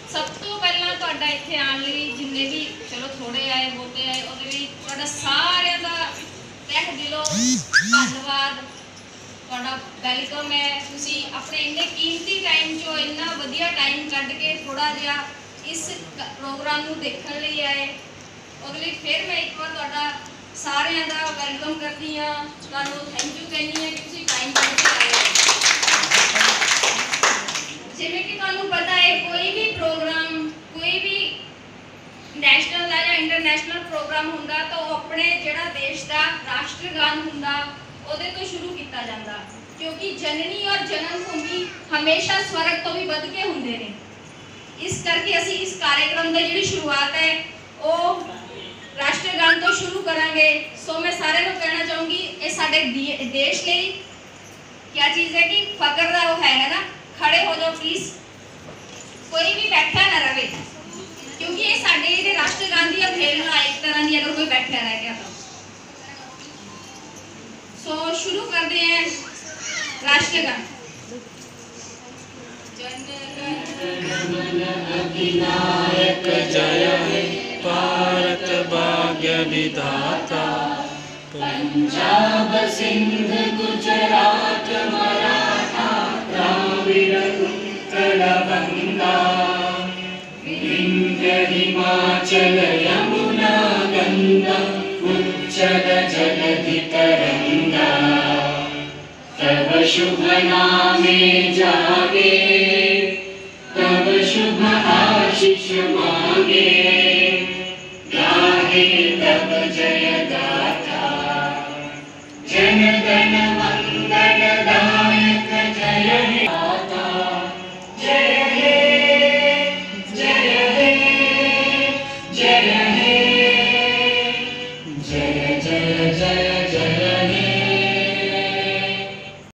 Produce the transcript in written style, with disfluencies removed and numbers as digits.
सब तो पहला तुहाडा इत्थे आने लई जिन्ने भी चलो थोड़े आए बहुते आए उहदे लई तुहाडा सारिਆਂ दा तह दिलों धन्नवाद। तुहाडा वेलकम है। तुसी अपने इन्ने कीमती टाइम चो इन्ना वधिया टाइम कढ के थोड़ा जिहा इस प्रोग्राम नूं देखण लई आए। उहदे लई फिर मैं एक बार तुहाडा सारिਆਂ दा वेलकम करदी हां। तुहानूं थैंक यू कहनी है कि तुसी टाइम कढ के आए। जिवें कि तुहानूं पता है कोई भी प्रोग्राम कोई भी नैशनल या इंटरनेशनल प्रोग्राम हुंदा तो अपने जिहड़ा देश का राष्ट्रगान हुंदा उहदे तो शुरू किया जाता, क्योंकि जननी और जन्मभूमि हमेशा स्वर्ग तो भी वध के हुंदे ने। इस करके असी इस कार्यक्रम की जिहड़ी शुरुआत है वो राष्ट्रगान तो शुरू करांगे। सो मैं सारे को कहना चाहूँगी ये साडे देश लई क्या चीज़ है कि फकर दा वो है ना। खड़े हो जाओ प्लीज, कोई भी बैठा ना रहे, क्योंकि ये साडे राष्ट्रगान की अवहेलना एक तरह की अगर कोई बैठा रह गया तो। सो शुरू करते हैं राष्ट्रगान। अधिनायक जय हे भारत भाग्य विधाता, पंजाब सिंध गुजरात मराठा द्राविड़ उत्कल गंगा, विंध्य हिमाचल यमुना गंगा उच्चल जलधि तरंगा, तब शुभ नामे जागे तब शुभ आशीष मांगे, गाहे तब जय गाथा जन गण मंगल दायक जय हे माता। जय हे जय हे जय हे